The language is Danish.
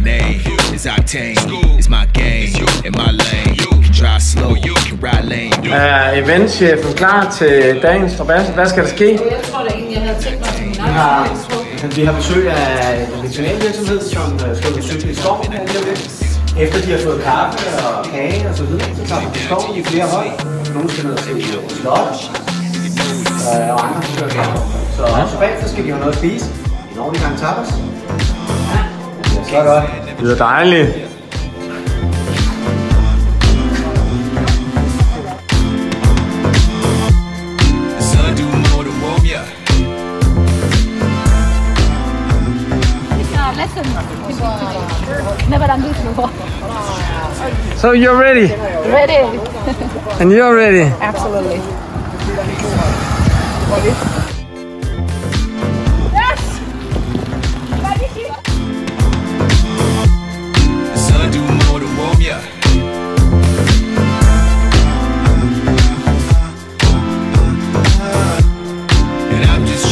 name is Octane. It's my game, in my lane. You can drive slow, you can ride lane. Er eventchefen klar til dagens strabas? Hvad skal der ske? Jeg tror da egentlig, jeg havde tænkt mig til min Vi har besøg af en veterinærvirksomhed, som skal besøge i skoven. Efter de har fået kaffe og kage og så videre, så tager de skoven i flere hold. Nogle skal ned og se slot, og andre skal køre. Så bagefter skal de have noget at spise. En ordentlig gang tapas. Ja, så godt. Det er dejligt. Never done this before. So you're ready? Ready? And you're ready? Absolutely. And I'm just